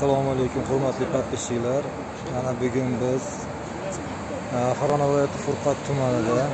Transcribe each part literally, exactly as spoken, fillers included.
Assalomu alaykum hurmatli podpисчиклар. Mana bugun biz Farg'ona viloyati Furqat tumanida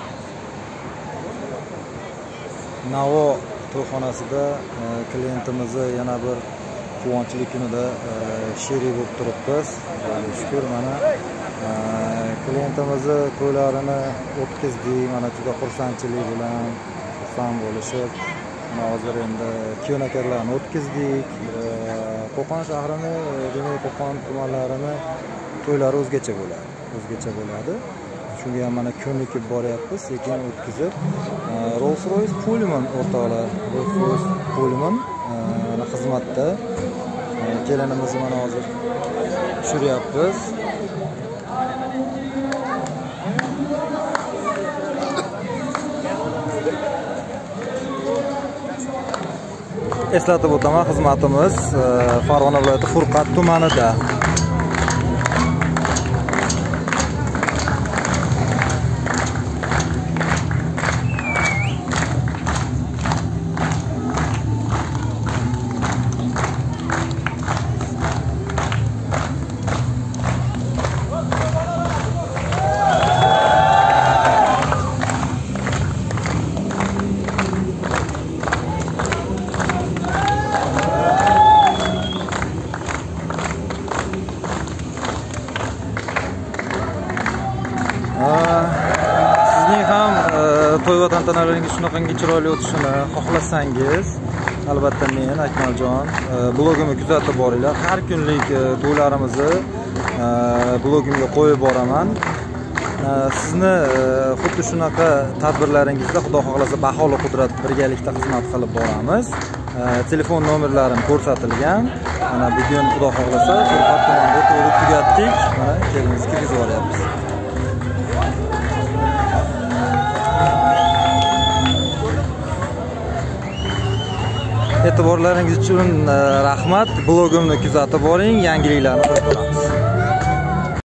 Navo to'yxonasida klientimizni yana bir quvonchli kunida sherik bo'lib turibmiz. Shukr, mana klientimizni to'ylarini o'tkazdik. Mana juda xursandchilik bilan xursand bo'lishib, hozir endi kiyonaklarni o'tkazdik. Qo'qon shahrini, demak Qo'qon tumanlarini to'ylari o'zgacha bo'ladi. O'zgacha bo'ladi. Shunga ham mana ko'nikib boryapmiz, sekin o'tkazib. Rolls-Royce Pullman o'rtoqlar, Rolls-Royce Pullman mana xizmatda. Kelinimizni mana hozir tushiryapmiz. Eslatib o'taman, xizmatimiz Farg'ona viloyati Furqat tumanida. Sizning ham to'y va tantanalaringiz shunaqangi chiroyli o'tishini xohlasangiz, albatta men Akmaljon blogimni kuzatib boringlar. Har kunlik to'ylarimizni blogimga qo'yib boraman. Sizni xuddi shunaqa tadbirlaringizda Xudo xohlasa baholi qudrat birgalikda xizmat qilib boramiz. Telefon nomerlarim ko'rsatilgan. Mana bugun Xudo xohlasa Furqat tumanida to'yni tugatdik. Mana keliniz kirgizib boryapmiz. E'tiborlaringiz uchun rahmat. Blogimni kuzatib boring, yangiliklarni qo'yib boramiz.